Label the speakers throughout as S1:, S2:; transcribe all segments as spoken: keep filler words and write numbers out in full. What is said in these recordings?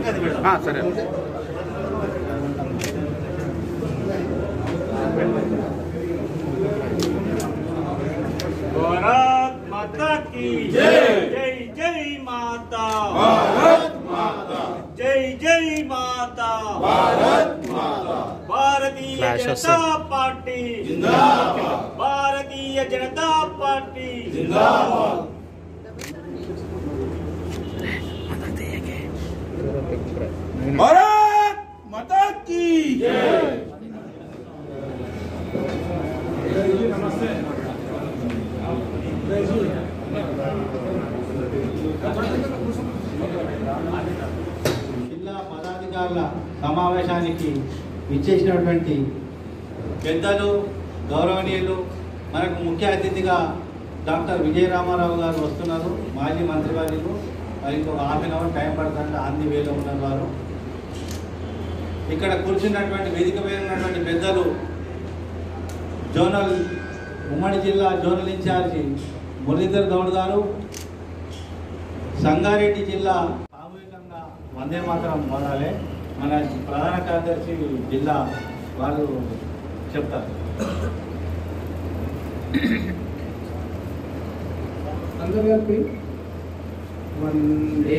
S1: సరే
S2: भारत माता की जय जय जय माता
S3: भारत माता
S2: जय जय माता
S3: भारत माता
S2: भारतीय जनता पार्टी
S3: जिंदाबाद
S2: भारतीय जनता पार्टी
S3: जिंदाबाद भारत माता की जय। नमस्ते।
S4: జిల్లా పదాధికారుల సమావేశానికి విచ్చేసినటువంటి పెద్దలు గౌరవనీయులు మనకు ముఖ్య అతిథిగా డాక్టర్ విజయ రామారావు గారు వస్తున్నారు. మాజీ మంత్రివర్యులు మరి ఇంకొక హాఫ్ అన్ అవర్ టైం పడుతుంటే అన్ని వేలో ఉన్నారు వారు. ఇక్కడ కూర్చున్నటువంటి వేదిక మీద ఉన్నటువంటి పెద్దలు జోనల్ ఉమ్మడి జిల్లా జోనల్ ఇన్ఛార్జి మురళీధర్ గౌడ్ గారు, సంగారెడ్డి జిల్లా సామూహికంగా వందే మాతరం వాడాలి. మన ప్రధాన కార్యదర్శి జిల్లా వాళ్ళు చెప్తారు.
S5: అందరూ కలిపి వందే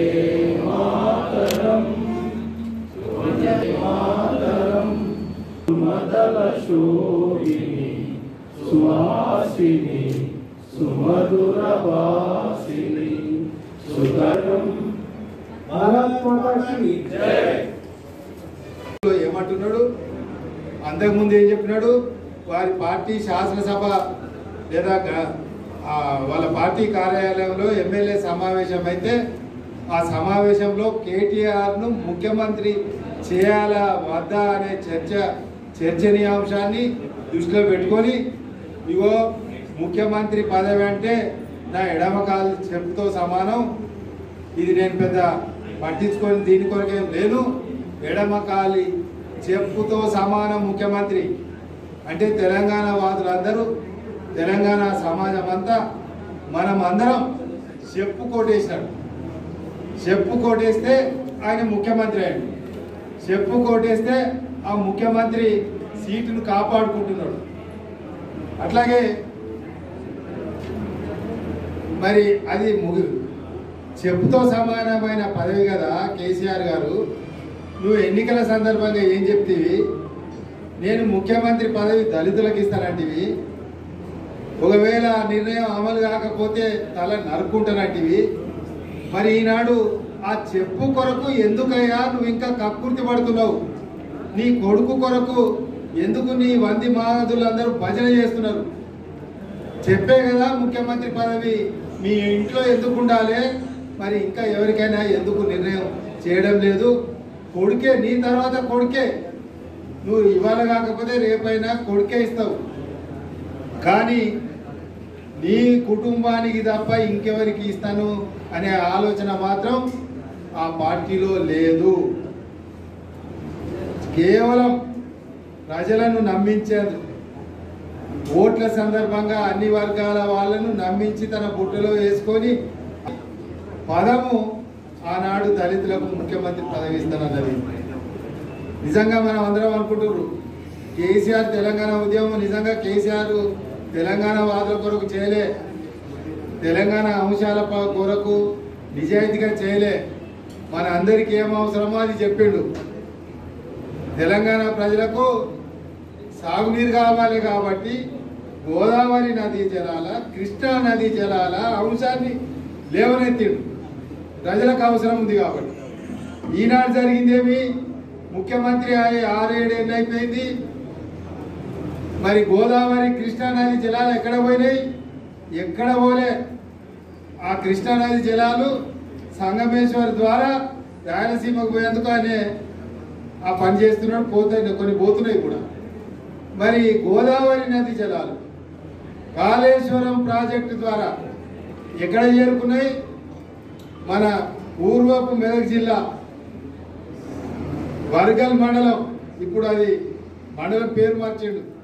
S5: మాతరం వందే మాతరం సుమదల శోభిని సుహాసిని సుమధుర వాసిని సుగరం భారత్ మాతాకి జై.
S6: ఏమంటున్నాడు, అంతకుముందు ఏం చెప్పినాడు, వారి పార్టీ శాసనసభ లేదా వాళ్ళ పార్టీ కార్యాలయంలో ఎమ్మెల్యే సమావేశం అయితే ఆ సమావేశంలో కేటీఆర్ను ముఖ్యమంత్రి చేయాలా వద్దా అనే చర్చ చర్చనీయాంశాన్ని దృష్టిలో పెట్టుకొని ఇగో ముఖ్యమంత్రి పదవి అంటే నా ఎడమకాలు చెప్పుతో సమానం, ఇది నేను పెద్ద పట్టించుకొని దీని కొరకేం లేను, ఎడమకాలి చెప్పుతో సమానం ముఖ్యమంత్రి అంటే తెలంగాణ వాదులందరూ తెలంగాణ సమాజం అంతా మనం అందరం చెప్పు కోటేసినాడు. చెప్పు కోటేస్తే ఆయన ముఖ్యమంత్రి అయ్యాడు. చెప్పు కోటేస్తే ఆ ముఖ్యమంత్రి సీటును కాపాడుకుంటున్నాడు. అట్లాగే మరి అది ముగి చెప్పుతో సమానమైన పదవి కదా కేసీఆర్ గారు. నువ్వు ఎన్నికల సందర్భంగా ఏం చెప్తీవి, నేను ముఖ్యమంత్రి పదవి దళితులకు ఇస్తానంటివి, ఒకవేళ నిర్ణయం అమలు కాకపోతే తల నరుక్కుంటానంటివి. మరి ఈనాడు ఆ చెప్పు కొరకు ఎందుకయ్యా నువ్వు ఇంకా కక్కుర్తి పడుతున్నావు? నీ కొడుకు కొరకు ఎందుకు నీ వంది మహాదులందరూ భజన చేస్తున్నారు? చెప్పే కదా ముఖ్యమంత్రి పదవి మీ ఇంట్లో ఎందుకు ఉండాలి, మరి ఇంకా ఎవరికైనా ఎందుకు నిర్ణయం చేయడం లేదు? కొడుకే, నీ తర్వాత కొడుకే, నువ్వు ఇవాళ కాకపోతే రేపైనా కొడుకే ఇస్తావు. కానీ నీ కుటుంబానికి తప్ప ఇంకెవరికి ఇస్తాను అనే ఆలోచన మాత్రం ఆ పార్టీలో లేదు. కేవలం ప్రజలను నమ్మించేది, ఓట్ల సందర్భంగా అన్ని వర్గాల వాళ్ళను నమ్మించి తన బుట్టలో వేసుకొని పదము ఆనాడు దళితులకు ముఖ్యమంత్రి పదవి ఇస్తానన్నది. నిజంగా మనం అందరం అనుకుంటున్నారు కేసీఆర్ తెలంగాణ ఉద్యమం నిజంగా కేసీఆర్ తెలంగాణ వాదుల కొరకు చేయలే, తెలంగాణ అంశాల కొరకు నిజాయితీగా చేయలే. మన అందరికీ ఏం అవసరమో అది చెప్పిండు. తెలంగాణ ప్రజలకు సాగునీరు కావాలి కాబట్టి గోదావరి నదీ జలాల, కృష్ణా నదీ జలాల అంశాన్ని లేవనెత్తిండు. ప్రజలకు అవసరం ఉంది కాబట్టి. ఈనాడు జరిగిందేమి, ముఖ్యమంత్రి అయ్యి ఆరేడేళ్ళు అయిపోయింది. మరి గోదావరి కృష్ణా నది జలాలు ఎక్కడ పోయినాయి? ఎక్కడ పోలే. ఆ కృష్ణా నది జలాలు సంగమేశ్వర్ ద్వారా రాయలసీమకు పోయేందుకు అనే ఆ పని చేస్తున్నాడు. పోతాయి, కొన్ని పోతున్నాయి కూడా. మరి గోదావరి నది జలాలు కాళేశ్వరం ప్రాజెక్టు ద్వారా ఎక్కడ చేరుకున్నాయి? మన పూర్వపు మెదక్ జిల్లా వర్గల్ మండలం, ఇప్పుడు అది మండలం పేరు మార్చిండు,